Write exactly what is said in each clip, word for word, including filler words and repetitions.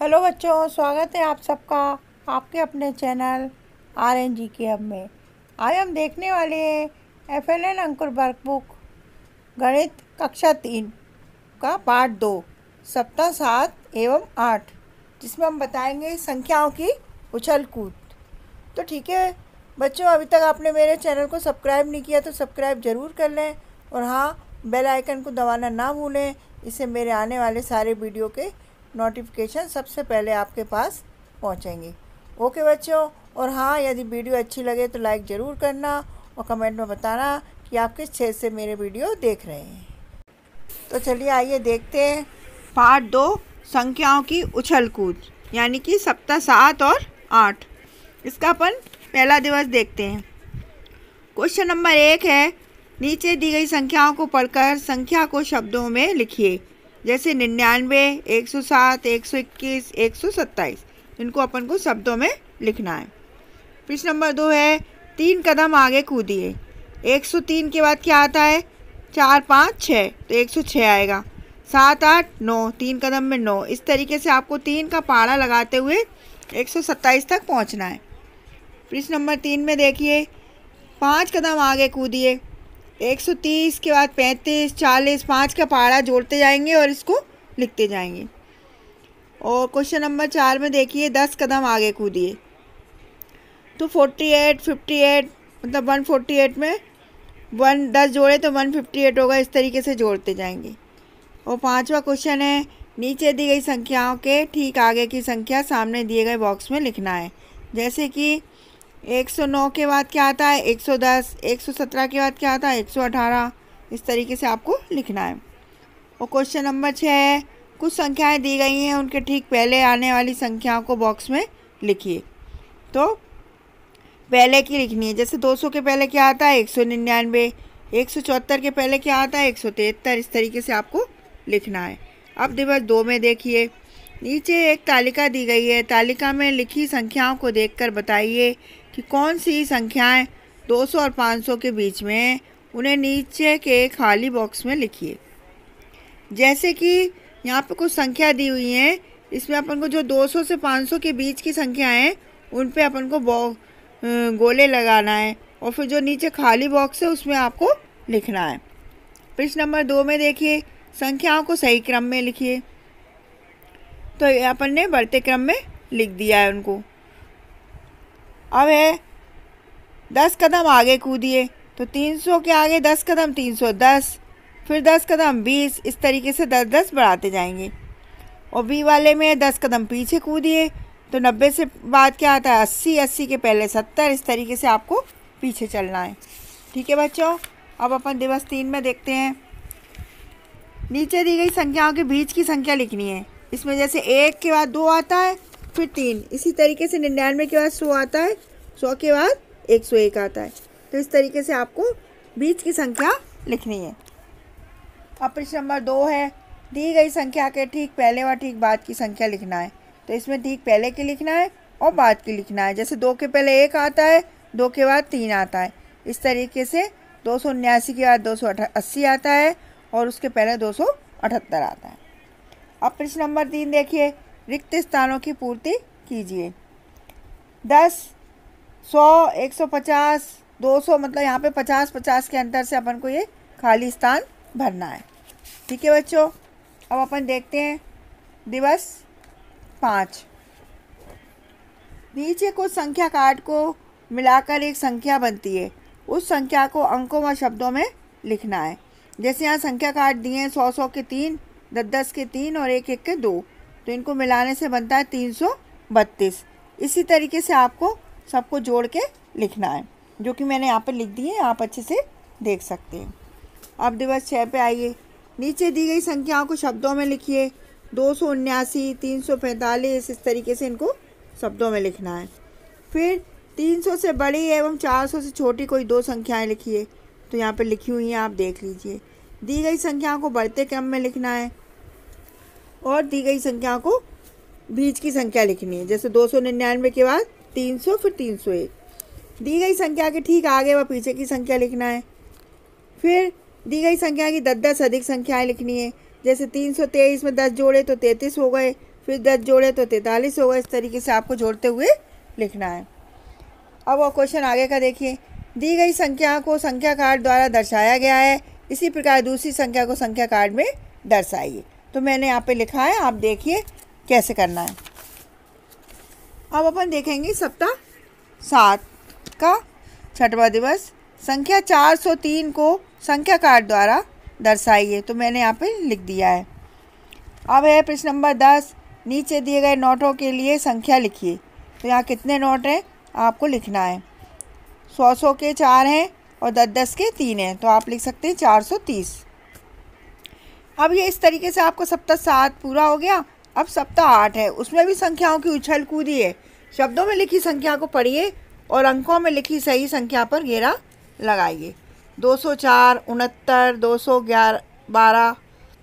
Hello बच्चों, स्वागत है आप सबका आपके अपने चैनल आर एन जी के अब में। आज हम देखने वाले हैं F L N Ankur workbook गणित कक्षा तीन का पार्ट दो सप्ताह सात एवं आठ, जिसमें हम बताएंगे संख्याओं की उछल कूद। तो ठीक है बच्चों, अभी तक आपने मेरे चैनल को सब्सक्राइब नहीं किया तो सब्सक्राइब ज़रूर कर लें और हाँ, बेल आइकन को दबाना ना भूलें। इससे मेरे आने वाले सारे वीडियो के नोटिफिकेशन सबसे पहले आपके पास पहुंचेंगे। ओके बच्चों, और हाँ, यदि वीडियो अच्छी लगे तो लाइक ज़रूर करना और कमेंट में बताना कि आप किस क्षेत्र से मेरे वीडियो देख रहे हैं। तो चलिए आइए देखते हैं पार्ट दो संख्याओं की उछल कूद, यानी कि सप्ताह सात और आठ। इसका अपन पहला दिवस देखते हैं। क्वेश्चन नंबर एक है, नीचे दी गई संख्याओं को पढ़कर संख्या को शब्दों में लिखिए। जैसे निन्यानवे, एक सौ सात, एक सौ इक्कीस, एक सौ सत्ताईस, इनको अपन को शब्दों में लिखना है। प्रश्न नंबर दो है, तीन कदम आगे कूदिए। एक सौ तीन के बाद क्या आता है? चार, पाँच, छः, तो एक सौ छः आएगा। सात, आठ, नौ, तीन कदम में नौ। इस तरीके से आपको तीन का पहाड़ा लगाते हुए एक सौ सत्ताईस तक पहुंचना है। प्रश्न नंबर तीन में देखिए, पाँच कदम आगे कूदिए। एक सौ तीस के बाद पैंतीस, चालीस, पाँच का पहाड़ा जोड़ते जाएंगे और इसको लिखते जाएंगे। और क्वेश्चन नंबर चार में देखिए, दस कदम आगे कूदिए। तो अड़तालीस, अट्ठावन, मतलब एक सौ अड़तालीस में वन दस जोड़े तो एक सौ अट्ठावन होगा। इस तरीके से जोड़ते जाएंगे। और पांचवा क्वेश्चन है, नीचे दी गई संख्याओं के ठीक आगे की संख्या सामने दिए गए बॉक्स में लिखना है। जैसे कि एक सौ नौ के बाद क्या आता है? एक सौ दस, एक सौ सत्रह के बाद क्या आता है? एक सौ अठारह। इस तरीके से आपको लिखना है। और क्वेश्चन नंबर छः है, कुछ संख्याएं दी गई हैं, उनके ठीक पहले आने वाली संख्याओं को बॉक्स में लिखिए। तो पहले की लिखनी है। जैसे दो सौ के पहले क्या आता है? एक सौ निन्यानवे। एक सौ चौहत्तर के पहले क्या आता है? एक सौ तिहत्तर। इस तरीके से आपको लिखना है। अब दिवस दो में देखिए, नीचे एक तालिका दी गई है। तालिका में लिखी संख्याओं को देखकर बताइए कि कौन सी संख्याएं दो सौ और पाँच सौ के बीच में हैं। उन्हें नीचे के खाली बॉक्स में लिखिए। जैसे कि यहाँ पे कुछ संख्या दी हुई हैं, इसमें अपन को जो दो सौ से पाँच सौ के बीच की संख्या हैं उन पे अपन को गोले लगाना है और फिर जो नीचे खाली बॉक्स है उसमें आपको लिखना है। प्रश्न नंबर दो में देखिए, संख्याओं को सही क्रम में लिखिए। तो अपन ने बढ़ते क्रम में लिख दिया है उनको। अब है दस कदम आगे कूदिए। तो तीन सौ के आगे दस कदम तीन सौ दस, फिर दस कदम बीस। इस तरीके से दस दस बढ़ाते जाएंगे। और बी वाले में दस कदम पीछे कूदिए। तो नब्बे से बाद क्या आता है? अस्सी, अस्सी के पहले सत्तर। इस तरीके से आपको पीछे चलना है। ठीक है बच्चों, अब अपन दिवस तीन में देखते हैं। नीचे दी गई संख्याओं के बीच की संख्या लिखनी है। इसमें जैसे एक के बाद दो आता है, फिर तीन। इसी तरीके से निन्यानवे के बाद सौ आता है, सौ के बाद एक सौ एक आता है। तो इस तरीके से आपको बीच की संख्या लिखनी है। अब प्रश्न नंबर दो है, दी गई संख्या के ठीक पहले व ठीक बाद की संख्या लिखना है। तो इसमें ठीक पहले की लिखना है और बाद की लिखना है। जैसे दो के पहले एक आता है, दो के बाद तीन आता है। इस तरीके से दो सौ उन्यासी के बाद दो सौ अस्सी आता है और उसके पहले दो सौ अठहत्तर आता है। अब प्रश्न नंबर तीन देखिए, रिक्त स्थानों की पूर्ति कीजिए। दस, सौ, एक सौ पचास, दो सौ, मतलब यहाँ पे पचास पचास के अंतर से अपन को ये खाली स्थान भरना है। ठीक है बच्चों, अब अपन देखते हैं दिवस पाँच। नीचे कुछ संख्या काट को मिलाकर एक संख्या बनती है। उस संख्या को अंकों व शब्दों में लिखना है। जैसे यहाँ संख्या काट दिए हैं, सौ सौ के तीन, दस दस के तीन और एक एक के दो। तो इनको मिलाने से बनता है तीन सौ बत्तीस। इसी तरीके से आपको सबको जोड़ के लिखना है, जो कि मैंने यहाँ पे लिख दिए हैं, आप अच्छे से देख सकते हैं। अब दिवस छः पे आइए। नीचे दी गई संख्याओं को शब्दों में लिखिए। दो सौ उन्यासी, तीन सौ पैंतालीस, इस तरीके से इनको शब्दों में लिखना है। फिर तीन सौ से बड़ी एवं चार सौ से छोटी कोई दो संख्याएँ लिखिए। तो यहाँ पर लिखी हुई हैं, आप देख लीजिए। दी गई संख्याओं को बढ़ते क्रम में लिखना है और दी गई संख्याओं को बीच की संख्या लिखनी है। जैसे दो सौ निन्यानवे के बाद तीन सौ, फिर तीन सौ एक। दी गई संख्या के ठीक आगे व पीछे की संख्या लिखना है। फिर दी गई संख्या की दस दस अधिक संख्याएं लिखनी है। जैसे तीन सौ तेईस में दस जोड़े तो तैंतीस हो गए, फिर दस जोड़े तो तैंतालीस होगा। इस तरीके से आपको जोड़ते हुए लिखना है। अब वो क्वेश्चन आगे का देखिए। दी गई संख्या को संख्या कार्ड द्वारा दर्शाया गया है, इसी प्रकार दूसरी संख्या को संख्या कार्ड में दर्शाइए। तो मैंने यहाँ पे लिखा है, आप देखिए कैसे करना है। अब अपन देखेंगे सप्ताह सात का छठवां दिवस। संख्या चार सौ तीन को संख्या कार्ड द्वारा दर्शाइए। तो मैंने यहाँ पे लिख दिया है। अब है प्रश्न नंबर दस। नीचे दिए गए नोटों के लिए संख्या लिखिए। तो यहाँ कितने नोट हैं आपको लिखना है। सौ सौ के चार हैं और दस दस के तीन हैं, तो आप लिख सकते हैं चार सौ तीस। अब ये इस तरीके से आपको सप्ताह सात पूरा हो गया। अब सप्ताह आठ है, उसमें भी संख्याओं की उछल कूदी है। शब्दों में लिखी संख्या को पढ़िए और अंकों में लिखी सही संख्या पर घेरा लगाइए। दो सौ चार, उनहत्तर, दो सौ ग्यारह, बारह,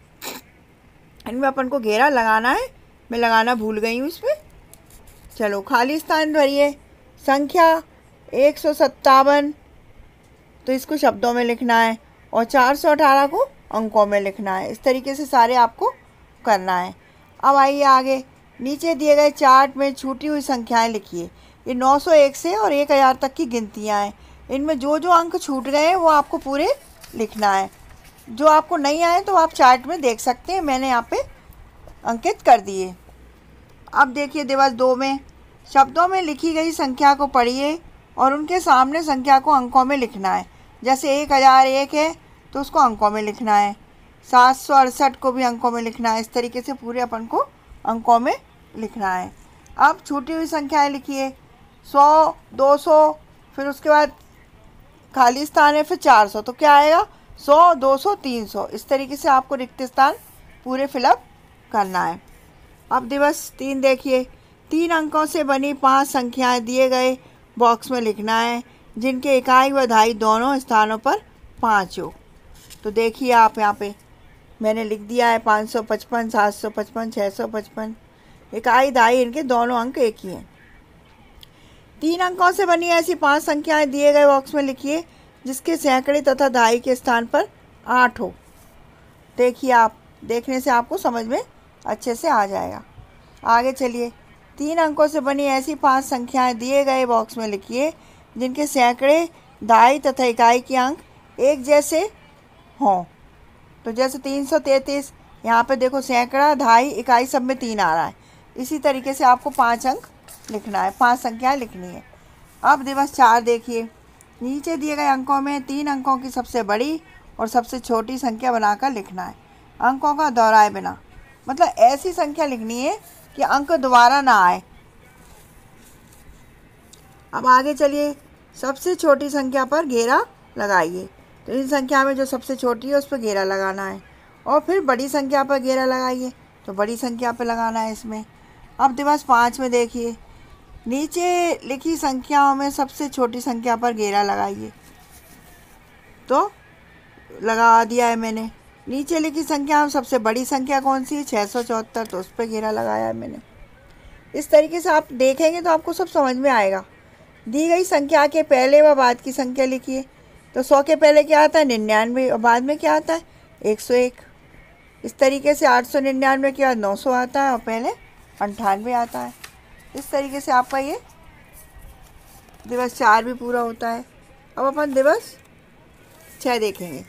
इनमें अपन को घेरा लगाना है। मैं लगाना भूल गई हूँ इसमें। चलो खाली स्थान भरिए। संख्या एक सौ सत्तावन, तो इसको शब्दों में लिखना है और चार सौ अठारह को अंकों में लिखना है। इस तरीके से सारे आपको करना है। अब आइए आगे। नीचे दिए गए चार्ट में छूटी हुई संख्याएं लिखिए। ये नौ सौ एक से और एक हज़ार तक की गिनतियां हैं। इनमें जो जो अंक छूट गए हैं वो आपको पूरे लिखना है। जो आपको नहीं आए तो आप चार्ट में देख सकते हैं, मैंने यहाँ पे अंकित कर दिए। अब देखिए दिवस दो में शब्दों में लिखी गई संख्या को पढ़िए और उनके सामने संख्या को अंकों में लिखना है। जैसे एक हज़ार एक है तो उसको अंकों में लिखना है। सात सौ अड़सठ को भी अंकों में लिखना है। इस तरीके से पूरे अपन को अंकों में लिखना है। अब छूटी हुई संख्याएं लिखिए। सौ, दो सौ, फिर उसके बाद खाली स्थान है, फिर चार सौ, तो क्या आएगा सौ, दो सौ, तीन सौ। इस तरीके से आपको रिक्त स्थान पूरे फिलअप करना है। अब दिवस तीन देखिए। तीन अंकों से बनी पांच संख्याएं दिए गए बॉक्स में लिखना है, जिनके इकाई व दहाई दोनों स्थानों पर पाँच हो। तो देखिए आप यहाँ पे मैंने लिख दिया है पाँच सौ पचपन, सात सौ पचपन, छः सौ पचपन। इकाई दहाई इनके दोनों अंक एक ही हैं। तीन अंकों से बनी ऐसी पांच संख्याएं दिए गए बॉक्स में लिखिए, जिसके सैकड़े तथा दहाई के स्थान पर आठ हो। देखिए आप देखने से आपको समझ में अच्छे से आ जाएगा। आगे चलिए। तीन अंकों से बनी ऐसी पांच संख्याएं दिए गए बॉक्स में लिखिए, जिनके सैकड़े, दहाई तथा इकाई के अंक एक जैसे हों। तो जैसे तीन सौ तैंतीस, यहाँ पे देखो सैकड़ा, दहाई, इकाई सब में तीन आ रहा है। इसी तरीके से आपको पाँच अंक लिखना है, पांच संख्याएं लिखनी है। अब दिवस चार देखिए। नीचे दिए गए अंकों में तीन अंकों की सबसे बड़ी और सबसे छोटी संख्या बनाकर लिखना है, अंकों का दोहराए बिना। मतलब ऐसी संख्या लिखनी है कि अंक दोबारा ना आए। अब आगे चलिए। सबसे छोटी संख्या पर घेरा लगाइए। तो इन संख्या में जो सबसे छोटी है उस पर घेरा लगाना है और फिर बड़ी संख्या पर घेरा लगाइए, तो बड़ी संख्या पर लगाना है इसमें। अब दिवस पाँच में देखिए। नीचे लिखी संख्याओं में सबसे छोटी संख्या पर घेरा लगाइए। तो लगा दिया है मैंने। नीचे लिखी संख्या में सबसे बड़ी संख्या कौन सी है, छः सौ चौहत्तर, तो उस पर घेरा लगाया है मैंने। इस तरीके से आप देखेंगे तो आपको सब समझ में आएगा। दी गई संख्या के पहले व बाद की संख्या लिखिए। तो सौ के पहले क्या आता है, निन्यानवे, और बाद में क्या आता है, एक सौ एक। इस तरीके से आठ सौ निन्यानवे के बाद नौ सौ आता है और पहले अंठानवे आता है। इस तरीके से आपका ये दिवस चार भी पूरा होता है। अब अपन दिवस छः देखेंगे।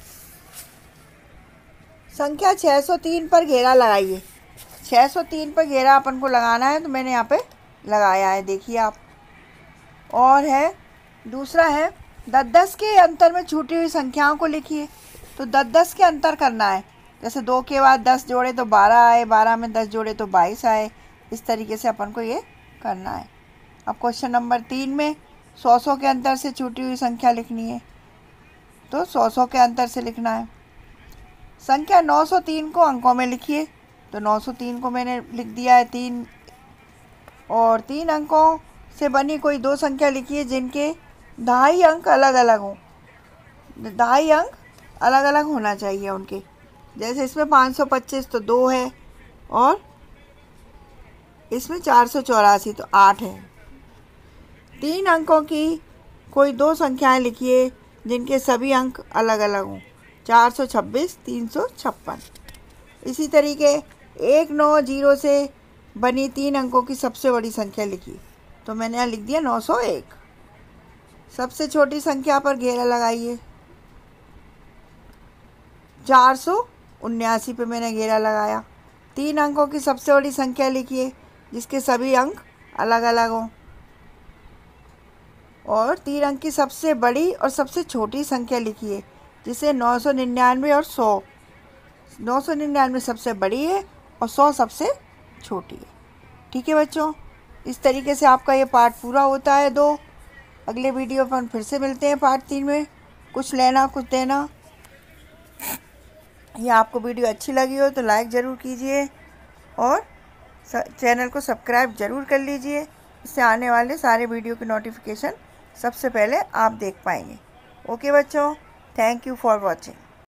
संख्या छः सौ तीन पर घेरा लगाइए। छः सौ तीन पर घेरा अपन को लगाना है, तो मैंने यहाँ पे लगाया है, देखिए आप। और है दूसरा है दस दस के अंतर में छूटी हुई संख्याओं को लिखिए। तो दस दस के अंतर करना है। जैसे दो के बाद दस जोड़े तो बारह आए, बारह में दस जोड़े तो बाईस आए। इस तरीके से अपन को ये करना है। अब क्वेश्चन नंबर तीन में सौ सौ के अंतर से छूटी हुई संख्या लिखनी है। तो सौ सौ के अंतर से लिखना है। संख्या नौ सौ तीन को अंकों में लिखिए। तो नौ सौ तीन को मैंने लिख दिया है तीन। और तीन अंकों से बनी कोई दो संख्या लिखिए, जिनके दहाई अंक अलग अलग हों। दहाई अंक अलग अलग होना चाहिए उनके। जैसे इसमें पाँच सौ पच्चीस तो दो है, और इसमें चार सौ चौरासी तो आठ है। तीन अंकों की कोई दो संख्याएं लिखिए, जिनके सभी अंक अलग अलग हों। चार सौ छब्बीस, तीन सौ छप्पन। इसी तरीके एक नौ जीरो से बनी तीन अंकों की सबसे बड़ी संख्या लिखिए। तो मैंने यहाँ लिख दिया नौ सौ एक। सबसे छोटी संख्या पर घेरा लगाइए। चार सौ उन्यासी पे मैंने घेरा लगाया। तीन अंकों की सबसे बड़ी संख्या लिखिए जिसके सभी अंक अलग अलग हों, और तीन अंक की सबसे बड़ी और सबसे छोटी संख्या लिखिए जिसे नौ सौ निन्यानवे और सौ। नौ सौ निन्यानवे सबसे बड़ी है और सौ सबसे छोटी है। ठीक है बच्चों, इस तरीके से आपका ये पार्ट पूरा होता है दो। अगले वीडियो पर फिर से मिलते हैं पार्ट तीन में। कुछ लेना कुछ देना। ये आपको वीडियो अच्छी लगी हो तो लाइक ज़रूर कीजिए और चैनल को सब्सक्राइब ज़रूर कर लीजिए। इससे आने वाले सारे वीडियो की नोटिफिकेशन सबसे पहले आप देख पाएंगे। ओके बच्चों, थैंक यू फॉर वॉचिंग।